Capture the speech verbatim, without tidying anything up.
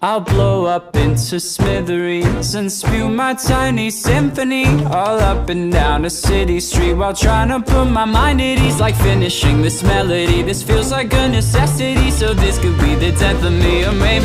I'll blow up into smithereens and spew my tiny symphony all up and down a city street, while trying to put my mind at ease. Like finishing this melody, this feels like a necessity. So this could be the death of me, or maybe